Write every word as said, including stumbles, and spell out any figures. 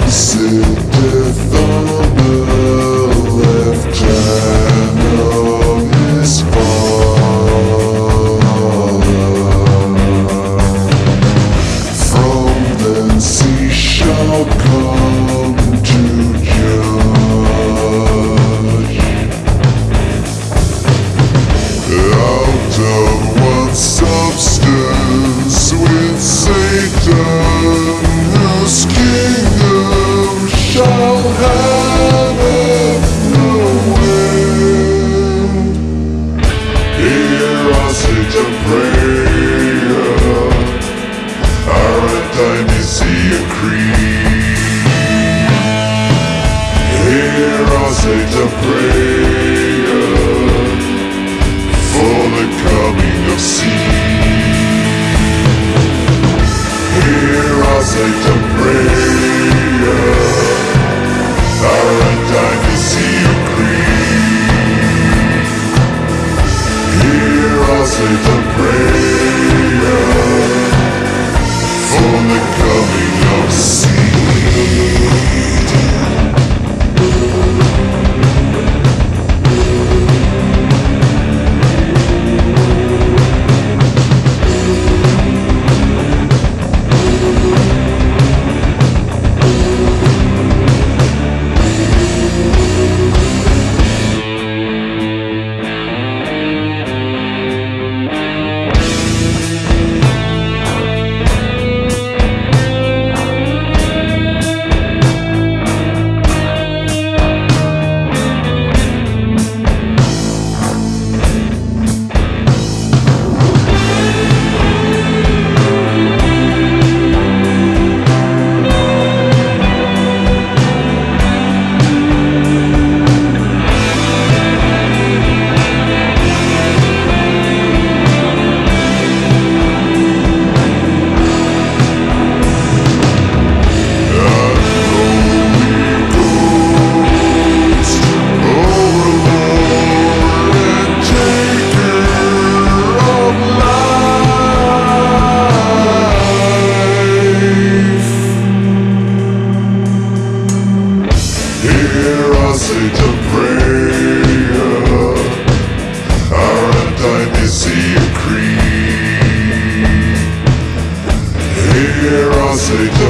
sitteth on the left hand of his Father. From thence he shall come to judge. Out of one substance with Satan, whose kingdom shall have no end. Hear us at a prayer, our Dionysian creed. Hear us at a prayer for the coming of seed. Hear us at a prayer, our Dionysian creed. Hear us at a prayer for the coming of seed. Hear us at a prayer, our Dionysian creed. Hear us at a